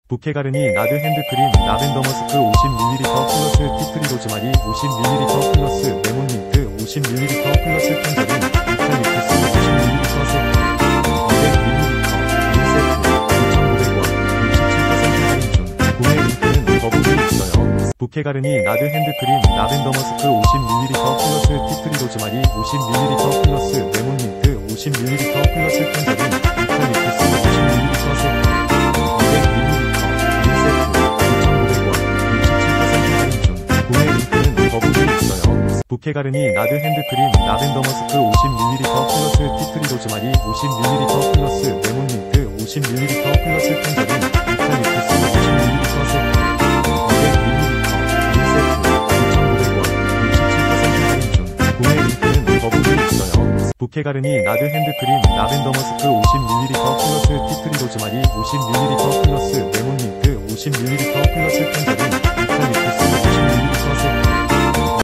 부케가르니 나드 핸드크림 라벤더 머스크 50ml 플러스 티프리 로즈마리 50ml 플러스 레몬민트 50ml 플러스 탄저린 유칼립투스 50ml 세트 200ml 1세트 2,500원 67% 할인 중 구매 링크는 더보기에 있어요. 부케가르니 나드 핸드크림 라벤더 머스크 50ml 플러스 티프리 로즈마리 50ml 플러스 레몬민트 50ml 플러스 탄저린 유칼립투스 50ml 세트 부케가르니 나드 핸드크림 라벤더 머스크 50ml 플러스 티프리 로즈마리 50ml 플러스 레몬민트 50ml 플러스 탄저린 유칼립투스 50ml 세트 200ml 1세트 2,500원 67% 할인 중 구매 링크는 더보기에 있어요. 부케가르니 나드 핸드크림 라벤더 머스크 50ml 플러스 티프리 로즈마리 50ml 플러스 레몬민트 50ml 플러스 탄저린